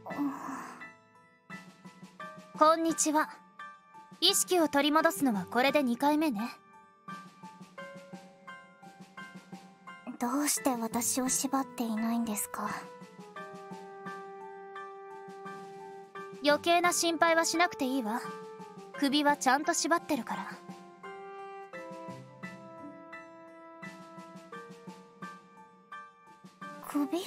こんにちは。意識を取り戻すのはこれで2回目ね。 どうして私を縛っていないんですか？ 余計な心配はしなくていいわ。首はちゃんと縛ってるから。 首？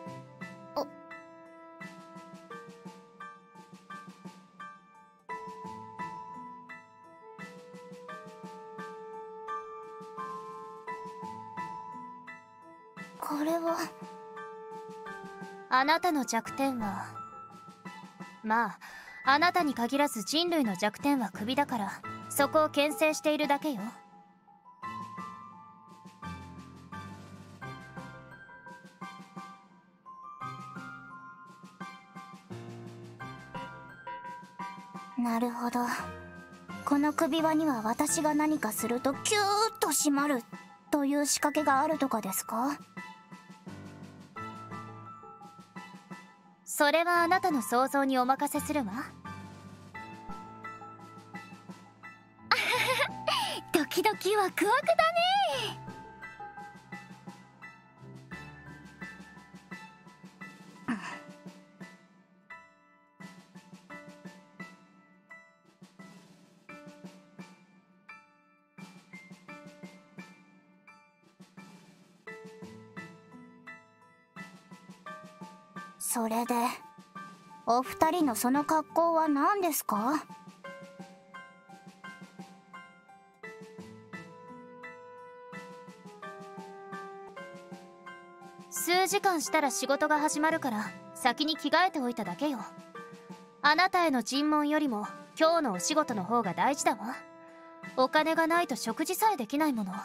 これは。 あなたの弱点は、まああなたに限らず人類の弱点は首だから、そこを牽制しているだけよ。 なるほど。この首輪には私が何かするとキューッと締まるという仕掛けがあるとかですか？ それはあなたの想像にお任せするわ。 ドキドキワクワクだね。それでお二人のその格好は何ですか？ 数時間したら仕事が始まるから先に着替えておいただけよ。あなたへの尋問よりも今日のお仕事の方が大事だわ。お金がないと食事さえできないもの。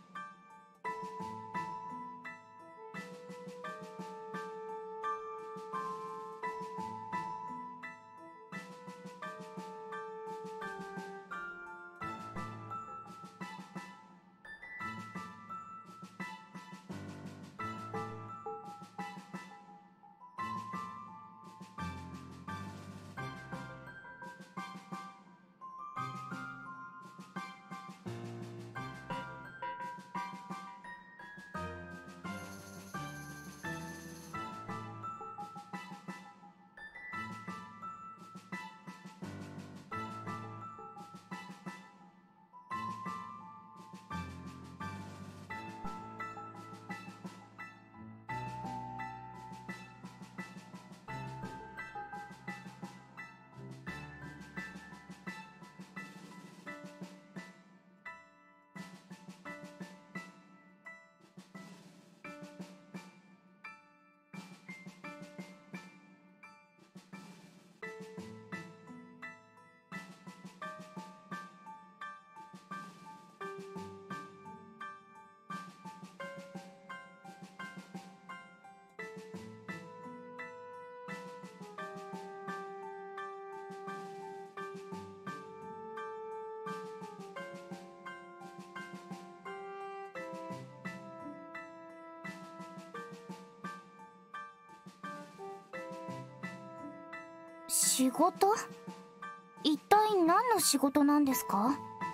仕事？一体何の仕事なんですか？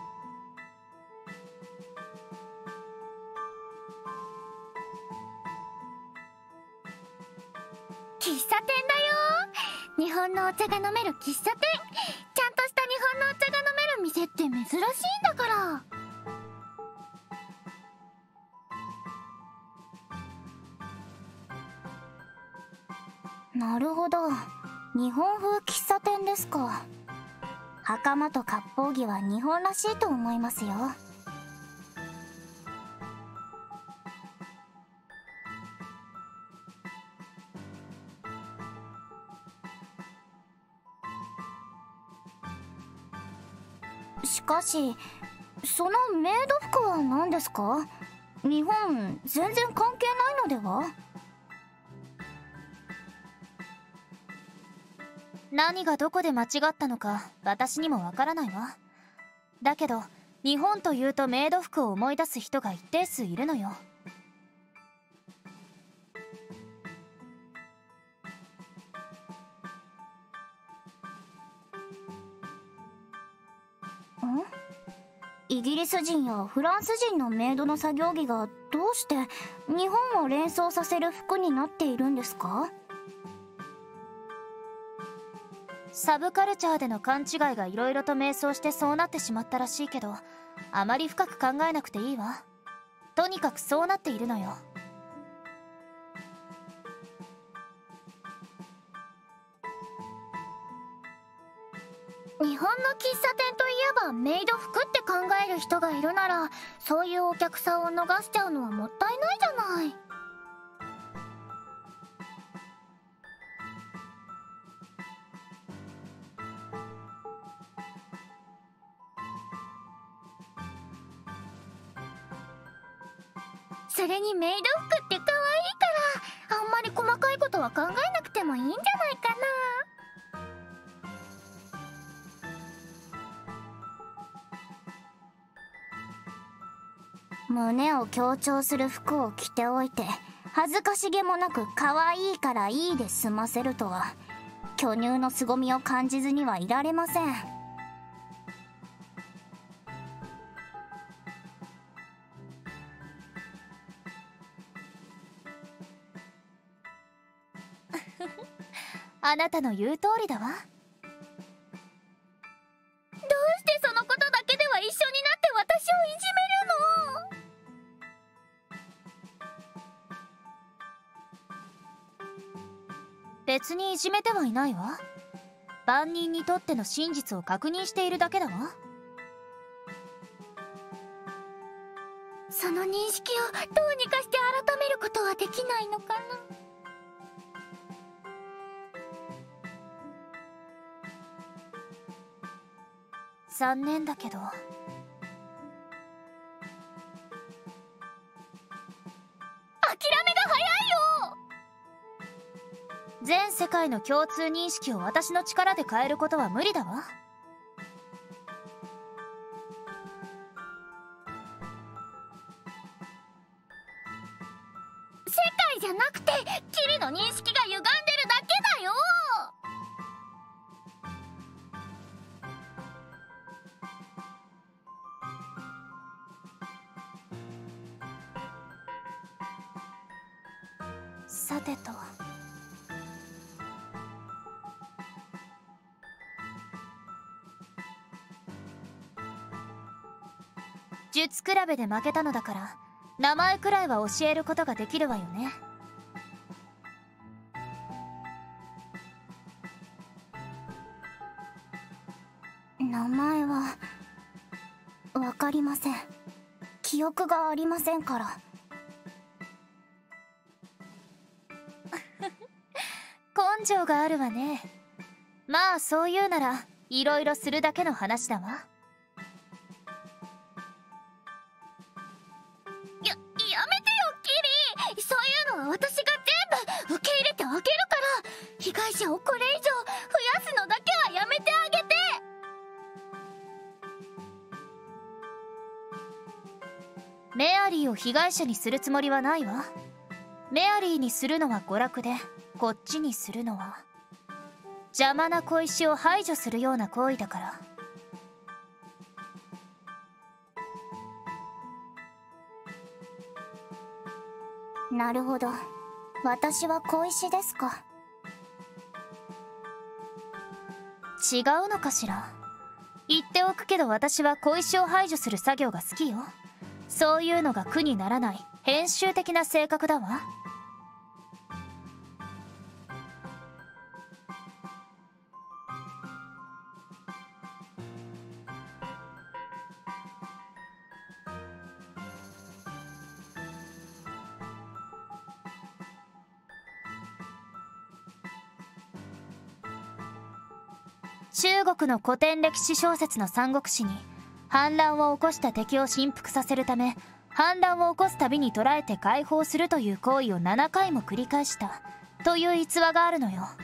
喫茶店だよ。日本のお茶が飲める喫茶店。ちゃんとした日本のお茶が飲める店って珍しいんだから。なるほど、日本風喫茶店ですか。袴と割烹着は日本らしいと思いますよ。しかし、そのメイド服は何ですか？日本全然関係ないのでは？ 何がどこで間違ったのか私にもわからないわ。だけど日本というとメイド服を思い出す人が一定数いるのよ。 イギリス人やフランス人のメイドの作業着がどうして日本を連想させる服になっているんですか？ サブカルチャーでの勘違いがいろいろと迷走してそうなってしまったらしいけど、あまり深く考えなくていいわ。とにかくそうなっているのよ。 日本の喫茶店といえばメイド服って考える人がいるなら、そういうお客さんを逃しちゃうのはもったいないじゃない。それにメイド服って可愛いから、あんまり細かいことは考えなくてもいいんじゃないかな。胸を強調する服を着ておいて、恥ずかしげもなく可愛いからいいで済ませるとは、巨乳の凄みを感じずにはいられません。 あなたの言う通りだわ。 どうしてそのことだけでは一緒になって私をいじめるの？ 別にいじめてはいないわ。万人にとっての真実を確認しているだけだわ。 その認識をどうにかして改めることはできないのかな。 残念だけど。 諦めが早いよ。 全世界の共通認識を私の力で変えることは無理だわ。 世界じゃなくてキリの認識が歪んでるだけだよ。 さてと。術比べで負けたのだから、名前くらいは教えることができるわよね。 名前はわかりません。記憶がありませんから。 根性があるわね。まあそういうならいろいろするだけの話だわ。 やめてよキリ。そういうのは私が全部受け入れてあげるから、被害者をこれ以上増やすのだけはやめてあげて。 メアリーを被害者にするつもりはないわ。メアリーにするのは娯楽で、こっちにするのは邪魔な小石を排除するような行為だから。 なるほど。私は小石ですか。 違うのかしら。言っておくけど私は小石を排除する作業が好きよ。そういうのが苦にならない編集的な性格だわ。中国の古典歴史小説の三国志に反乱を起こした敵を振幅させるため、反乱を起こすたびに捕らえて解放するという行為を7回も繰り返したという逸話があるのよ。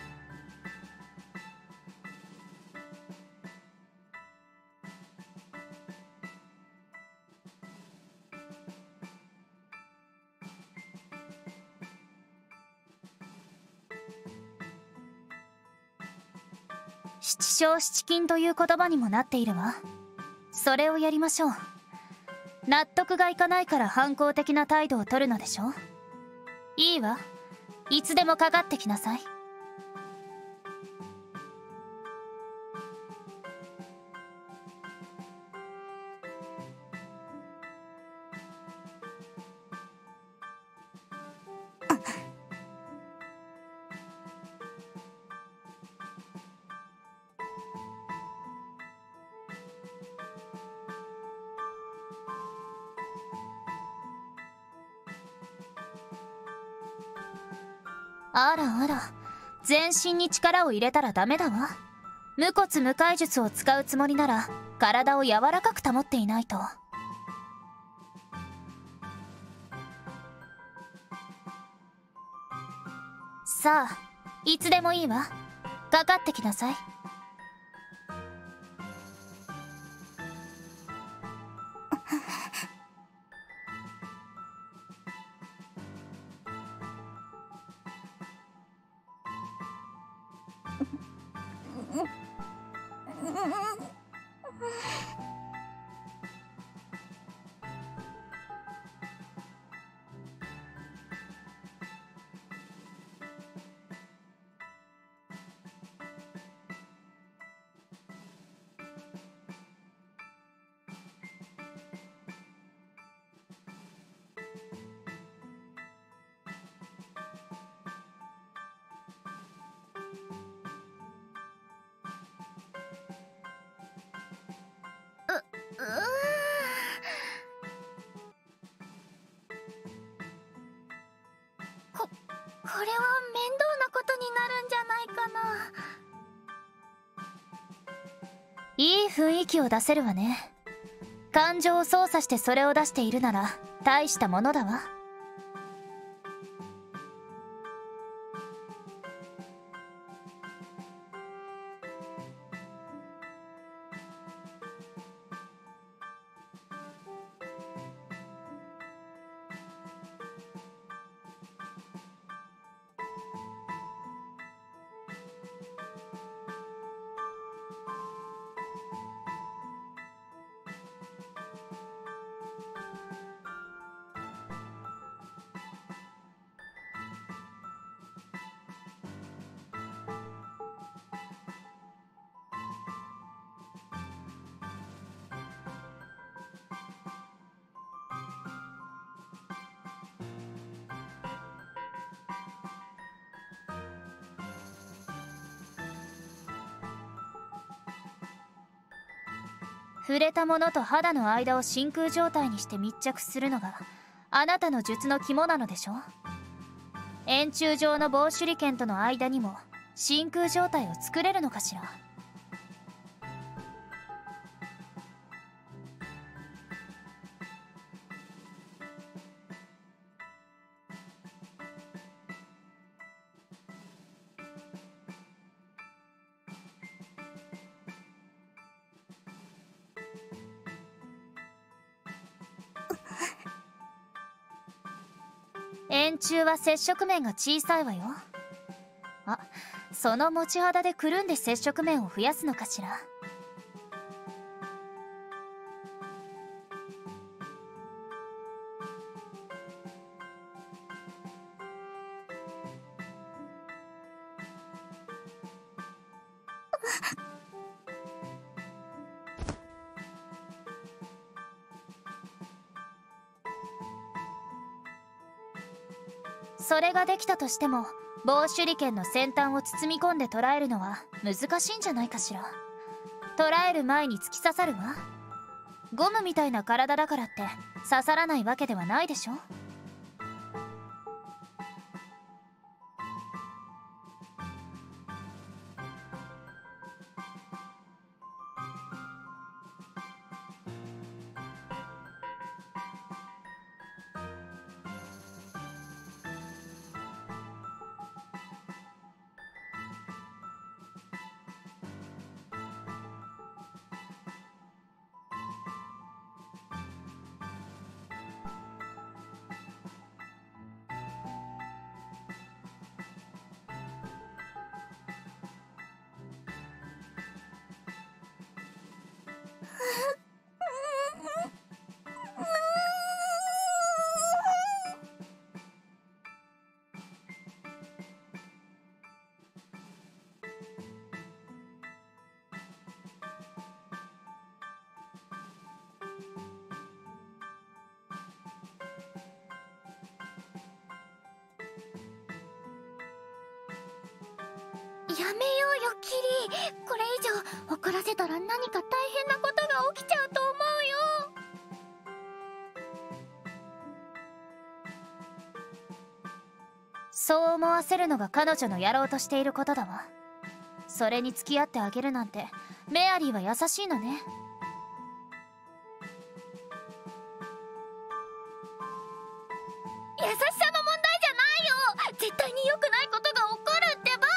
七将七金という言葉にもなっているわ。それをやりましょう。 納得がいかないから反抗的な態度を取るのでしょ。いいわ、いつでもかかってきなさい。あらあら、全身に力を入れたらダメだわ。無骨無解術を使うつもりなら体を柔らかく保っていないと。さあ、いつでもいいわ、かかってきなさい。 これは面倒なことになるんじゃないかな。 いい雰囲気を出せるわね。感情を操作してそれを出しているなら大したものだわ。触れたものと肌の間を真空状態にして密着するのがあなたの術の肝なのでしょ。円柱状の棒手裏剣との間にも真空状態を作れるのかしら。円柱は接触面が小さいわよ。あ、その持ち肌でくるんで接触面を増やすのかしら。それができたとしても棒手裏剣の先端を包み込んで捉えるのは難しいんじゃないかしら。捉える前に突き刺さるわ。ゴムみたいな体だからって刺さらないわけではないでしょ。 やめようよキリ。これ以上怒らせたら何か大変なことが起きちゃうと思うよ。 そう思わせるのが彼女のやろうとしていることだわ。それに付き合ってあげるなんてメアリーは優しいのね。 優しさの問題じゃないよ。絶対に良くないことが起こるってば。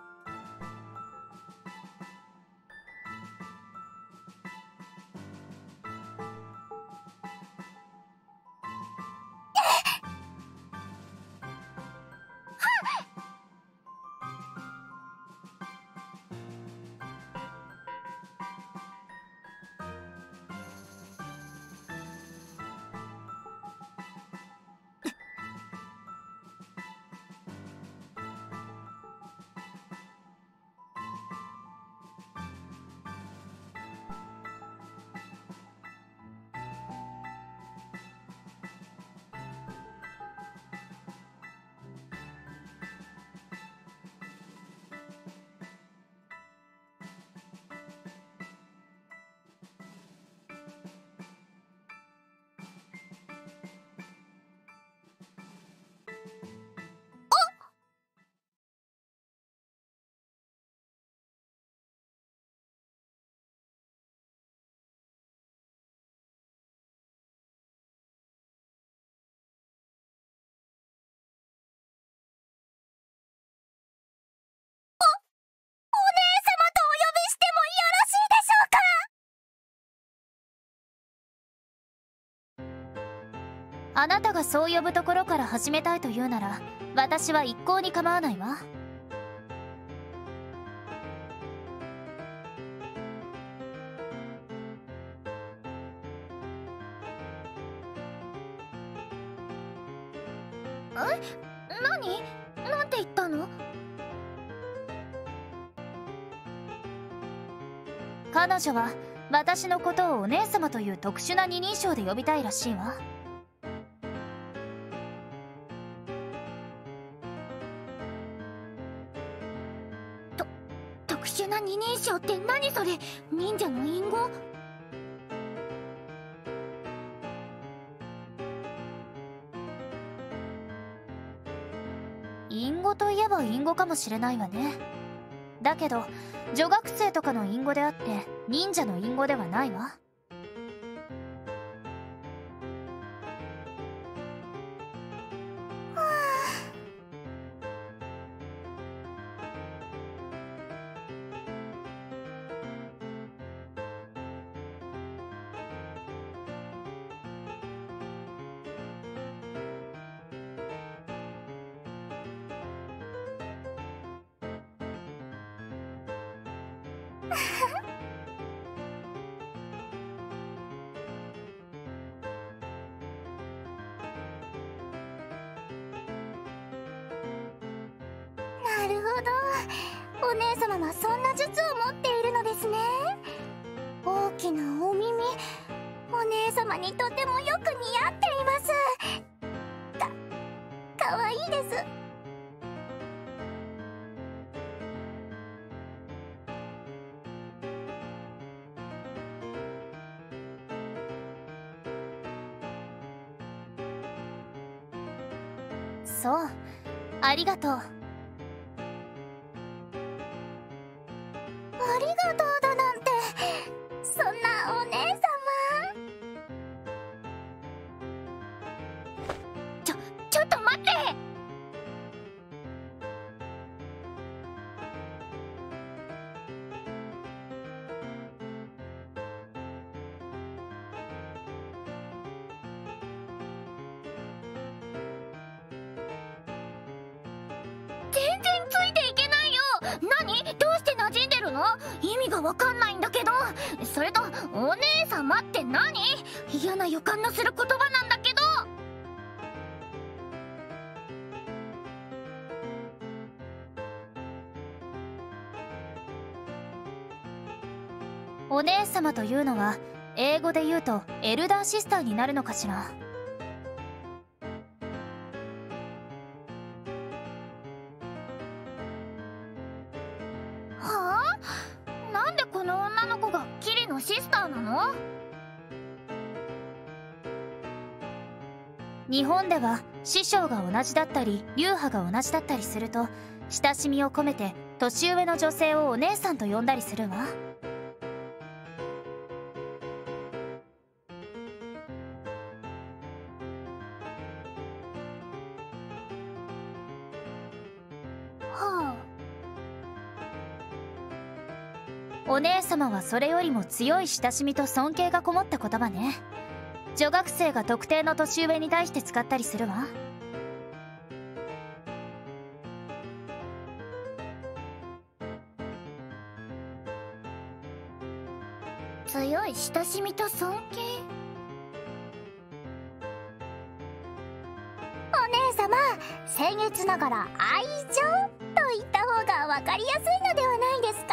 あなたがそう呼ぶところから始めたいというなら私は一向に構わないわ。 何？なんて言ったの？ 彼女は私のことをお姉様という特殊な二人称で呼びたいらしいわ。 特殊な二人称って何それ？忍者の隠語？ 隠語といえば隠語かもしれないわね。だけど女学生とかの隠語であって忍者の隠語ではないわ。 なるほど。お姉様はそんな術を持っているのですね。大きなお耳、お姉様にとてもよく似合っています。かわいいです。 そう、ありがとう。 ありがとうだなんて、そんなお姉様。ちょっと待って。全然ついていけないよ。何？どうして馴染んでるの？意味がわかんないんだけど。それとお姉様って何？嫌な予感のする言葉なんだけど。 お姉様というのは英語で言うとエルダーシスターになるのかしら。 のシスターなの？ 日本では師匠が同じだったり流派が同じだったりすると、親しみを込めて年上の女性をお姉さんと呼んだりするわ。 はあ、お姉様はそれよりも強い親しみと尊敬がこもった言葉ね。女学生が特定の年上に対して使ったりするわ。 強い親しみと尊敬。お姉様、僭越ながら愛情と言った方が分かりやすいのではないですか？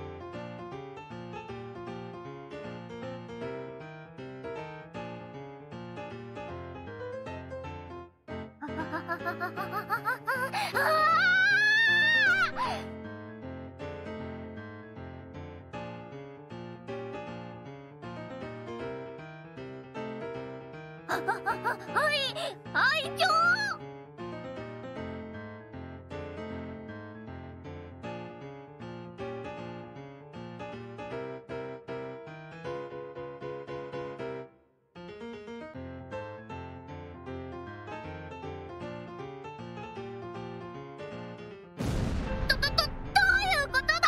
愛情。どういうことだ？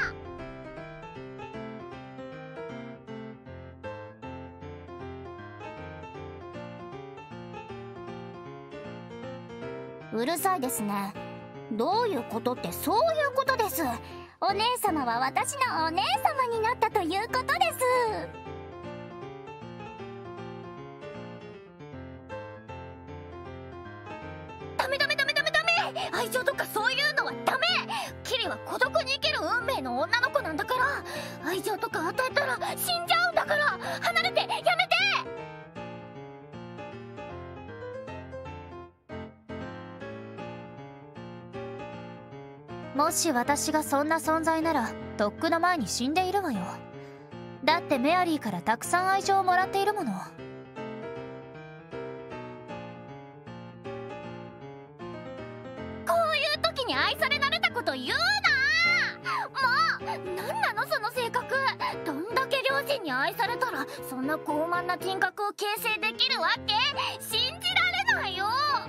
うるさいですね。どういうことってそういうことです。お姉様は私のお姉様になったということです。ダメダメダメダメダメ。愛情とかそういうのはダメ。キリは孤独に生きる運命の女の子なんだから。愛情とか与えたら死んじゃうんだから。離れて、やめて。 もし私がそんな存在ならとっくの前に死んでいるわよ。だってメアリーからたくさん愛情をもらっているもの。 こういう時に愛され慣れたこと言うな。もう何なのその性格。どんだけ両親に愛されたらそんな傲慢な人格を形成できるわけ？信じられないよ。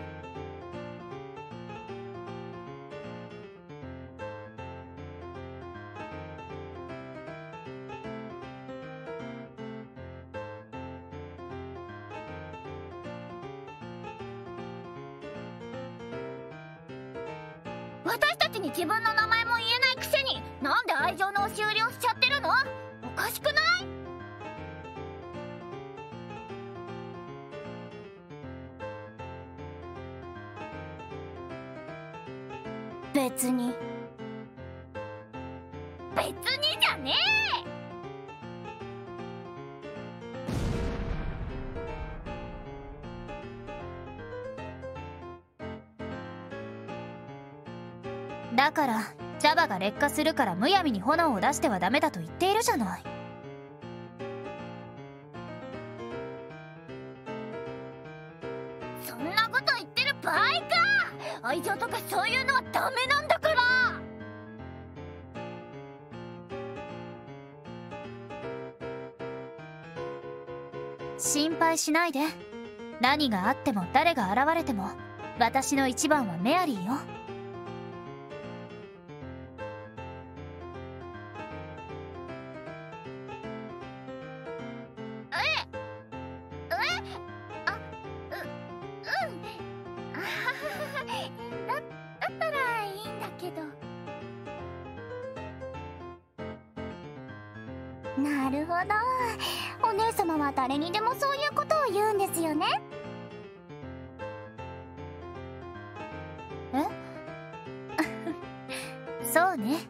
私たちに自分の名前も言えないくせになんで愛情の押し売りをしちゃってるの？おかしくない？別にじゃねえ。 だから茶葉が劣化するからむやみに炎を出してはダメだと言っているじゃない。 そんなこと言ってる場合か。愛情とかそういうのはダメなんだから。 心配しないで。何があっても誰が現れても私の一番はメアリーよ。 だったらいいんだけど。なるほど。お姉様は誰にでもそういうことを言うんですよね。 え？そうね。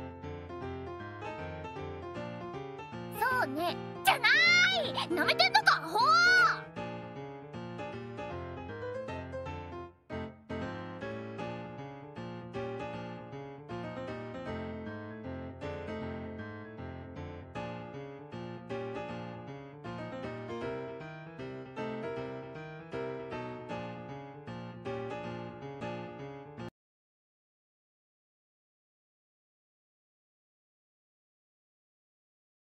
そうねじゃない。なめてんのか。